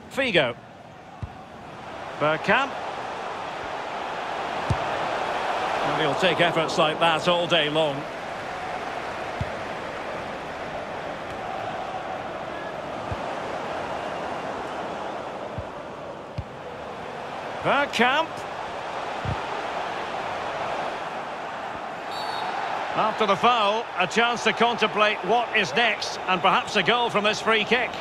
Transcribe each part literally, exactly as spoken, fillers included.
Figo. Bergkamp. And he'll take efforts like that all day long. Bergkamp. After the foul, a chance to contemplate what is next, and perhaps a goal from this free kick.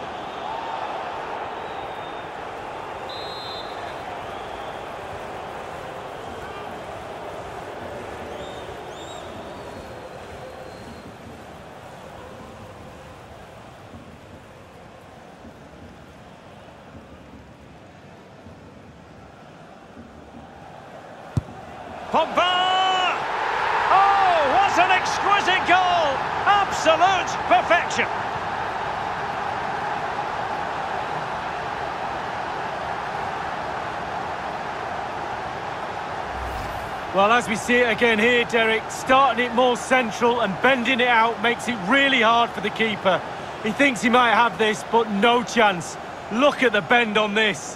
Pogba! Oh, what an exquisite goal! Absolute perfection! Well, as we see it again here, Derek, starting it more central and bending it out makes it really hard for the keeper. He thinks he might have this, but no chance. Look at the bend on this.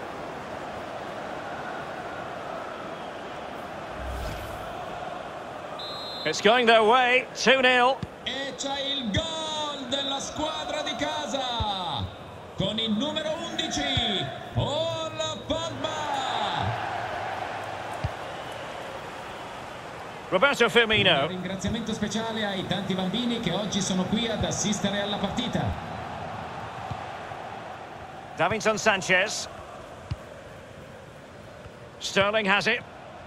It's going their way, two nil. E c'è il gol della squadra di casa con il numero undici, Paul Pogba. Roberto Firmino. Un ringraziamento speciale ai tanti bambini che oggi sono qui ad assistere alla partita. Davinson Sanchez. Sterling has it.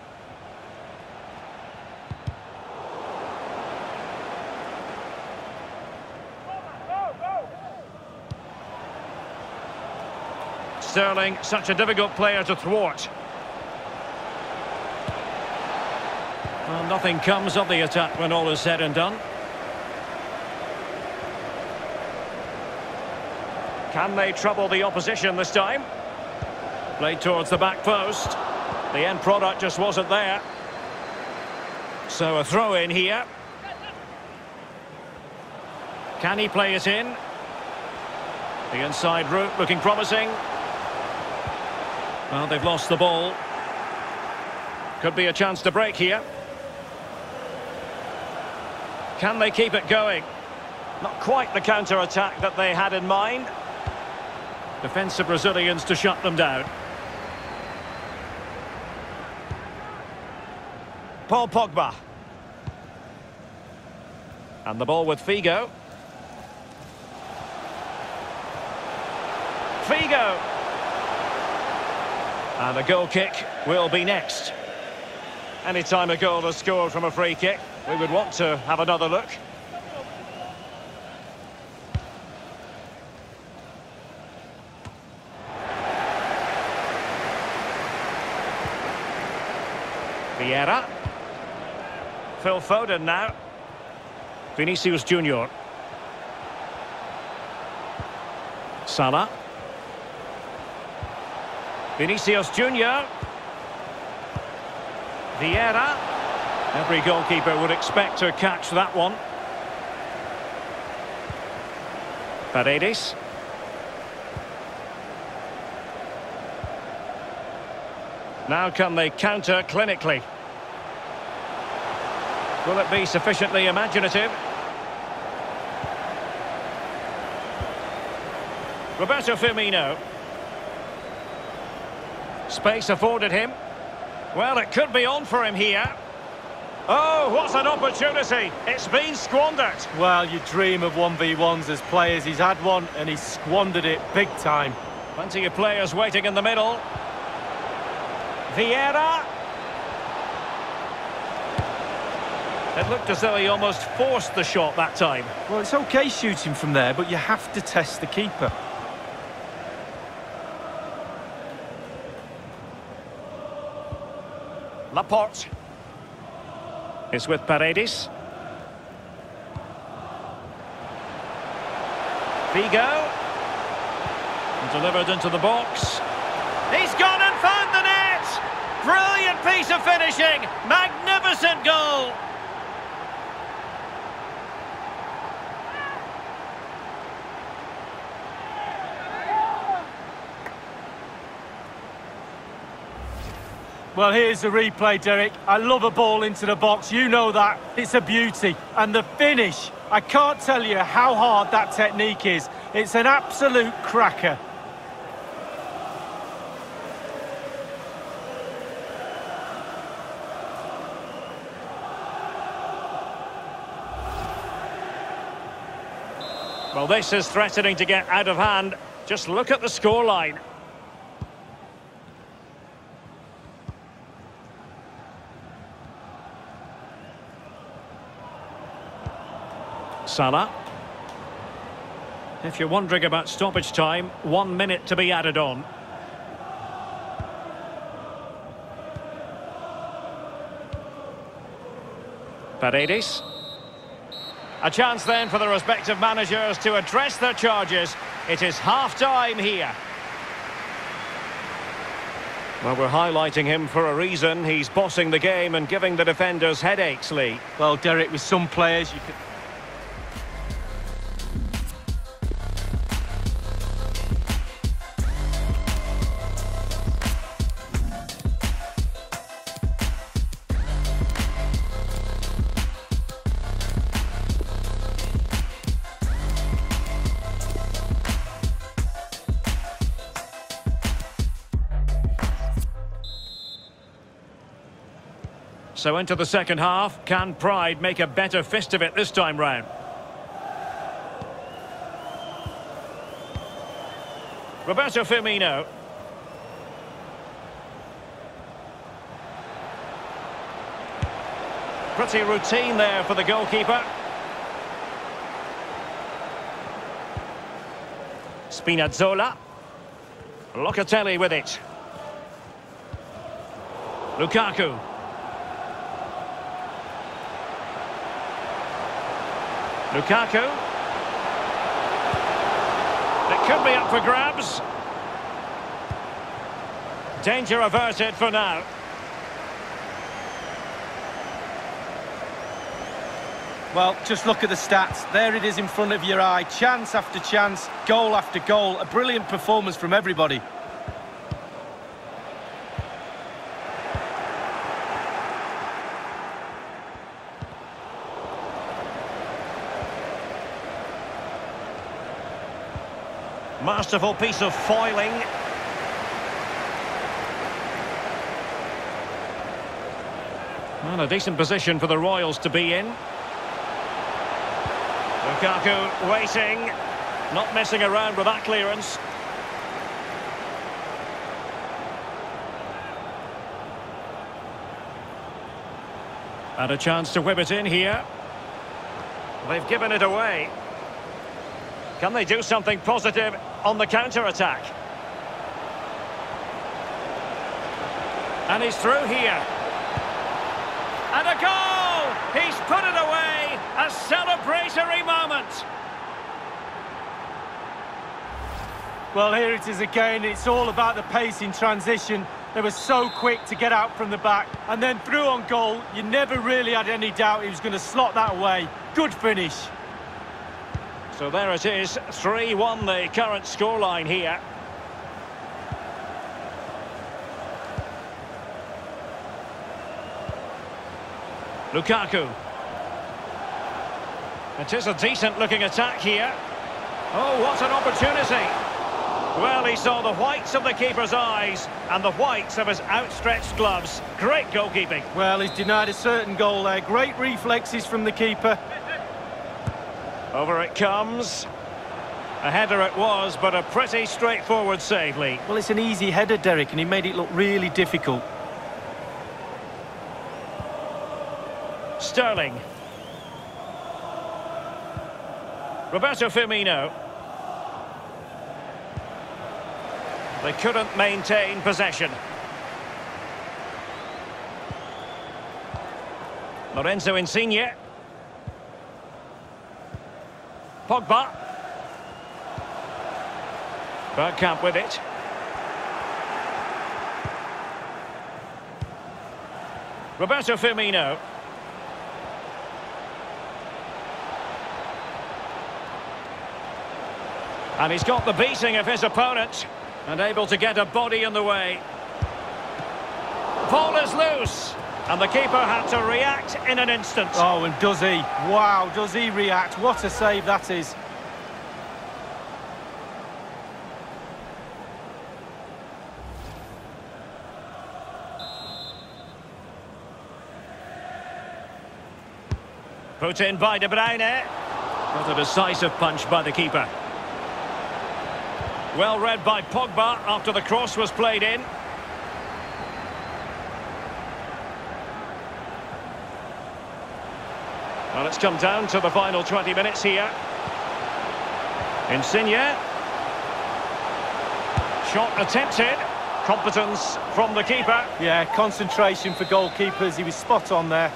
Sterling, such a difficult player to thwart. Well, nothing comes of the attack when all is said and done. Can they trouble the opposition this time? Played towards the back post. The end product just wasn't there. So a throw in here. Can he play it in? The inside route looking promising. Well, they've lost the ball. Could be a chance to break here. Can they keep it going? Not quite the counter-attack that they had in mind. Defensive Brazilians to shut them down. Paul Pogba. And the ball with Figo. Figo. And a goal kick will be next. Anytime a goal is scored from a free kick, we would want to have another look. Vieira. Phil Foden now. Vinicius Junior. Salah. Vinicius Junior. Vieira. Every goalkeeper would expect to catch that one. Paredes. Now can they counter clinically? Will it be sufficiently imaginative? Roberto Firmino. Space afforded him. Well, it could be on for him here. Oh, what an opportunity. It's been squandered. Well, you dream of one v ones as players. He's had one and he's squandered it big time. Plenty of players waiting in the middle. Vieira. It looked as though he almost forced the shot that time. Well, it's okay shooting from there, but you have to test the keeper. Laporte. It's with Paredes. Figo. And delivered into the box. He's gone and found the net! Brilliant piece of finishing! Magnificent goal! Well, here's the replay, Derek. I love a ball into the box, you know that. It's a beauty. And the finish, I can't tell you how hard that technique is. It's an absolute cracker. Well, this is threatening to get out of hand. Just look at the scoreline. Salah. If you're wondering about stoppage time, one minute to be added on. Paredes. A chance then for the respective managers to address their charges. It is half-time here. Well, we're highlighting him for a reason. He's bossing the game and giving the defenders headaches, Lee. Well, Derek, with some players, you could... So into the second half, can Pride make a better fist of it this time round? Roberto Firmino. Pretty routine there for the goalkeeper. Spinazzola. Locatelli with it. Lukaku. Lukaku. It could be up for grabs. Danger averted for now. Well, just look at the stats. There it is in front of your eye. Chance after chance, goal after goal. A brilliant performance from everybody. Masterful piece of foiling. Well, a decent position for the Royals to be in. Lukaku waiting, not messing around with that clearance. And a chance to whip it in here. They've given it away. Can they do something positive on the counter-attack? And he's through here. And a goal! He's put it away! A celebratory moment! Well, here it is again. It's all about the pace in transition. They were so quick to get out from the back. And then through on goal, you never really had any doubt he was going to slot that away. Good finish. So there it is, three one the current scoreline here. Lukaku. It is a decent-looking attack here. Oh, what an opportunity! Well, he saw the whites of the keeper's eyes and the whites of his outstretched gloves. Great goalkeeping. Well, he's denied a certain goal there. Great reflexes from the keeper. Over it comes. A header it was, but a pretty straightforward save, Lee. Well, it's an easy header, Derek, and he made it look really difficult. Sterling. Roberto Firmino. They couldn't maintain possession. Lorenzo Insigne. Pogba. Bergkamp with it. Roberto Firmino. And he's got the beating of his opponent and able to get a body in the way. Ball is loose. And the keeper had to react in an instant. Oh, and does he? Wow, does he react? What a save that is. Put in by De Bruyne. What a decisive punch by the keeper. Well read by Pogba after the cross was played in. Well, it's come down to the final twenty minutes here. Insigne. Shot attempted. Competence from the keeper. Yeah, concentration for goalkeepers. He was spot on there.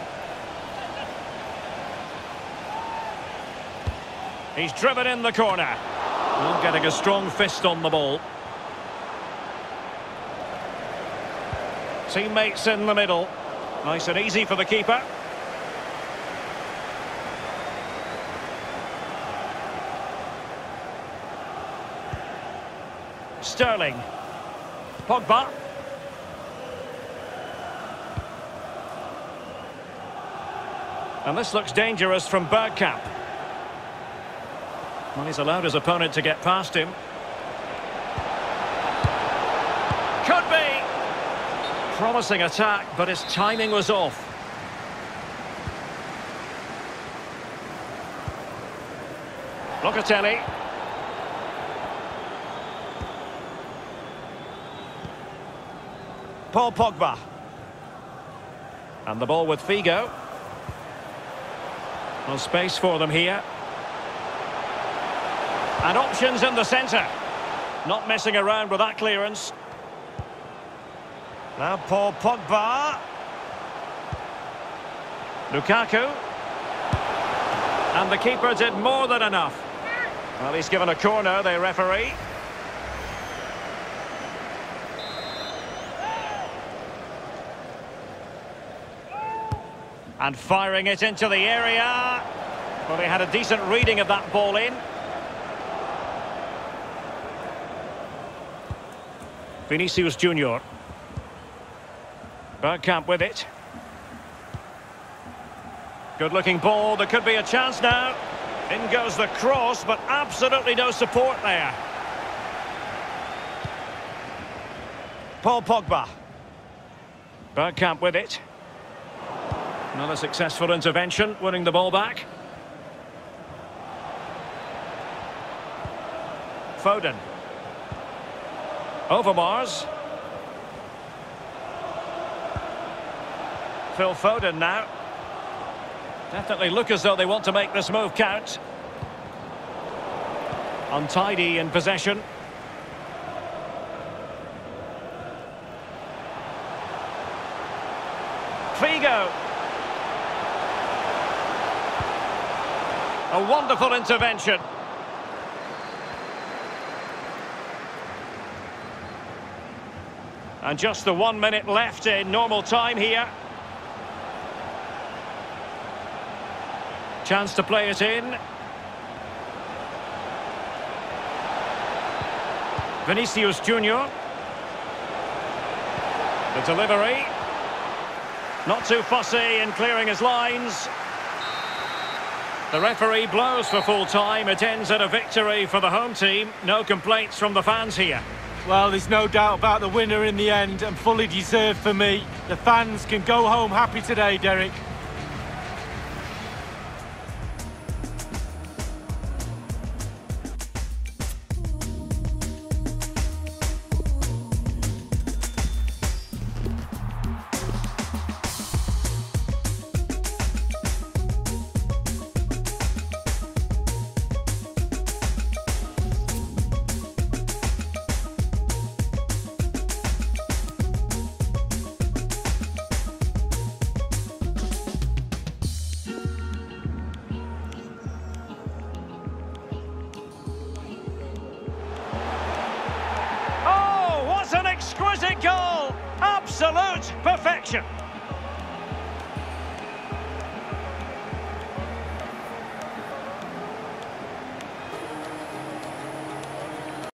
He's driven in the corner. Well, getting a strong fist on the ball. Teammates in the middle. Nice and easy for the keeper. Sterling. Pogba. And this looks dangerous from Bergkamp. Well, he's allowed his opponent to get past him. Could be! Promising attack, but his timing was off. Locatelli. Paul Pogba. And the ball with Figo. No space for them here. And options in the centre. Not messing around with that clearance. Now Paul Pogba. Lukaku. And the keeper did more than enough. Well, he's given a corner, the referee. And firing it into the area. Well, he had a decent reading of that ball in. Vinicius Junior. Bergkamp with it. Good-looking ball. There could be a chance now. In goes the cross, but absolutely no support there. Paul Pogba. Bergkamp with it. Another successful intervention, winning the ball back. Foden. Overmars. Phil Foden now. Definitely look as though they want to make this move count. Untidy in possession. Figo. A wonderful intervention. And just the one minute left in normal time here. Chance to play it in. Vinicius Junior. The delivery. Not too fussy in clearing his lines. The referee blows for full time. It ends at a victory for the home team. No complaints from the fans here. Well, there's no doubt about the winner in the end, and fully deserved for me. The fans can go home happy today, Derek. Exquisite goal! Absolute perfection!